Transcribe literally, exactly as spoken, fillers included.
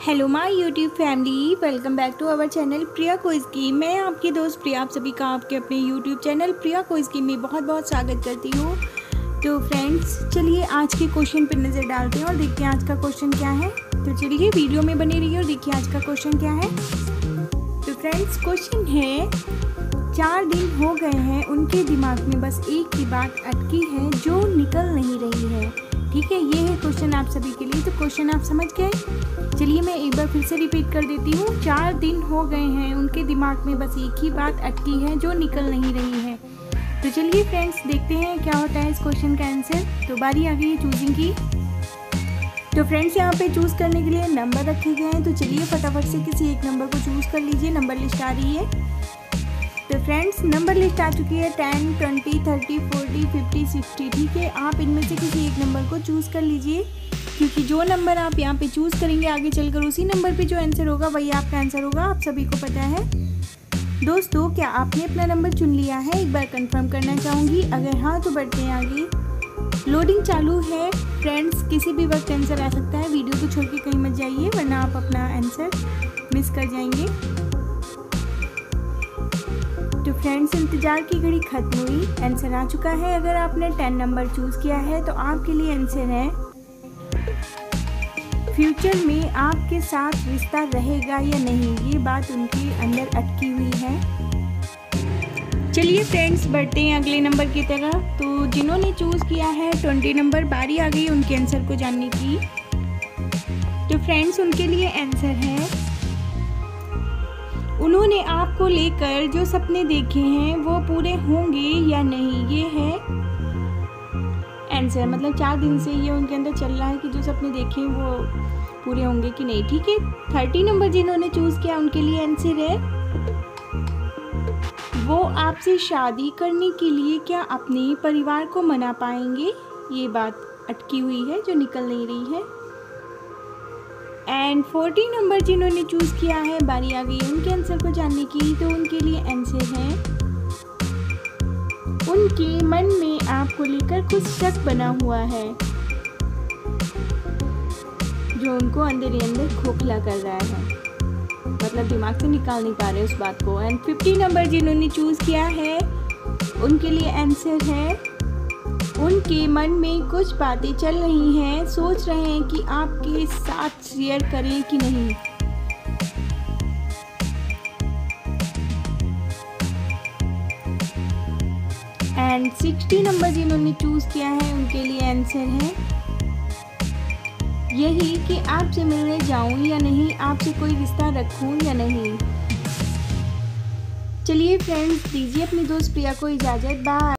Hello my YouTube family, welcome back to our channel Priya quiz की। मैं आपकी दोस्त प्रिया आप सभी का आपके अपने यूट्यूब चैनल प्रिया क्विज की में बहुत बहुत स्वागत करती हूँ। तो फ्रेंड्स, चलिए आज के क्वेश्चन पर नज़र डालते हैं और देखते हैं आज का क्वेश्चन क्या है। तो चलिए वीडियो में बने रहिए और देखिए आज का क्वेश्चन क्या है। तो फ्रेंड्स, क्वेश्चन है, चार दिन हो गए हैं उनके दिमाग में बस एक ही बात अटकी है जो निकल नहीं रही है। ठीक है, ये है क्वेश्चन आप सभी के लिए। तो क्वेश्चन आप समझ गए। चलिए मैं एक बार फिर से रिपीट कर देती हूँ। चार दिन हो गए हैं उनके दिमाग में बस एक ही बात अटकी है जो निकल नहीं रही है। तो चलिए फ्रेंड्स, देखते हैं क्या होता है इस क्वेश्चन का आंसर। तो बारी आ गई है चूजिंग की। तो फ्रेंड्स, यहाँ पे चूज़ करने के लिए नंबर रखे गए हैं। तो चलिए फटाफट से किसी एक नंबर को चूज़ कर लीजिए। नंबर लिस्ट आ रही है। तो फ्रेंड्स, नंबर लिस्ट आ चुकी है ten, twenty, thirty, forty, fifty, sixty. ठीक है, आप इनमें से किसी एक नंबर को चूज़ कर लीजिए, क्योंकि जो नंबर आप यहाँ पे चूज़ करेंगे आगे चलकर उसी नंबर पे जो आंसर होगा वही आपका आंसर होगा। आप सभी को पता है। दोस्तों, क्या आपने अपना नंबर चुन लिया है? एक बार कंफर्म करना चाहूँगी। अगर हाँ तो बढ़ते हैं आगे। लोडिंग चालू है फ्रेंड्स, किसी भी वक्त आंसर आ सकता है। वीडियो को छोड़ के कहीं मत जाइए, वरना आप अपना आंसर मिस कर जाएंगे। तो फ्रेंड्स, इंतज़ार की घड़ी खत्म हुई, आंसर आ चुका है। अगर आपने टेन नंबर चूज़ किया है तो आपके लिए आंसर है, फ्यूचर में आपके साथ रिश्ता रहेगा या नहीं, ये बात उनके अंदर अटकी हुई है। चलिए फ्रेंड्स, बढ़ते हैं अगले नंबर की तरफ। तो जिन्होंने चूज़ किया है ट्वेंटी नंबर, बारी आ गई उनके आंसर को जानने की। तो फ्रेंड्स, उनके लिए आंसर है, उन्होंने आपको लेकर जो सपने देखे हैं वो पूरे होंगे या नहीं, ये है आंसर। मतलब चार दिन से ये उनके अंदर चल रहा है कि जो सपने देखे वो पूरे होंगे कि नहीं। ठीक है, थर्टी नंबर जिन्होंने चूज़ किया उनके लिए आंसर है, वो आपसे शादी करने के लिए क्या अपने परिवार को मना पाएंगे, ये बात अटकी हुई है जो निकल नहीं रही है। एंड फोर्टी नंबर जिन्होंने चूज़ किया है, बारी आ गई उनके आंसर को जानने की। तो उनके लिए आंसर है, उनके मन में आपको लेकर कुछ शक बना हुआ है जो उनको अंदर ही अंदर खोखला कर रहा है, मतलब दिमाग से निकाल नहीं पा रहे उस बात को। एंड फिफ्टी नंबर जिन्होंने चूज़ किया है उनके लिए आंसर है, उनके मन में कुछ बातें चल रही हैं, सोच रहे हैं कि आपके साथ शेयर करें कि नहीं। एंड सिक्सटी नंबर जिन्होंने चूज़ किया है उनके लिए आंसर है, यही कि आपसे मिलने जाऊं या नहीं, आपसे कोई रिश्ता रखूं या नहीं। चलिए फ्रेंड्स, दीजिए अपनी दोस्त प्रिया को इजाज़त। बाय।